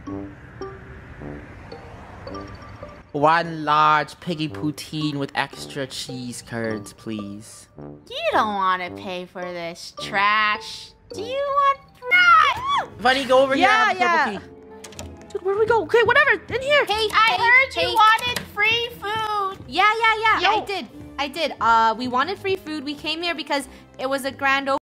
One large piggy poutine with extra cheese curds, please. You don't want to pay for this trash. Do you want fries? Funny, go over here. Yeah, and have a yeah. purple key. Dude, where do we go? Okay, whatever. In here. Hey, I heard you wanted free food. Yeah, Yo. I did. We wanted free food. We came here because it was a grand opening.